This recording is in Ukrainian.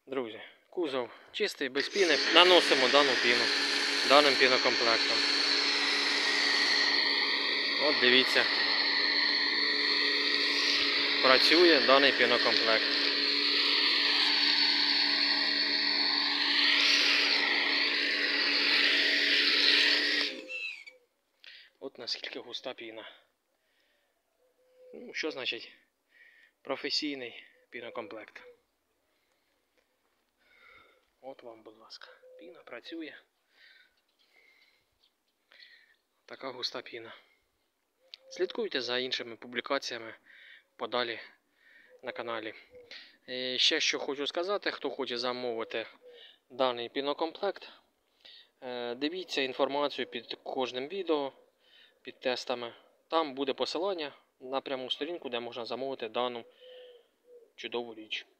Друзі, кузов чистий, без піни. Наносимо дану піну даним пінокомплектом. От дивіться. Працює даний пінокомплект. От наскільки густа піна. Ну, що значить професійний пінокомплект. От вам, будь ласка, піна працює. Така густа піна. Слідкуйте за іншими публікаціями подалі на каналі. І ще що хочу сказати, хто хоче замовити даний пінокомплект, дивіться інформацію під кожним відео, під тестами. Там буде посилання на пряму сторінку, де можна замовити дану чудову річ.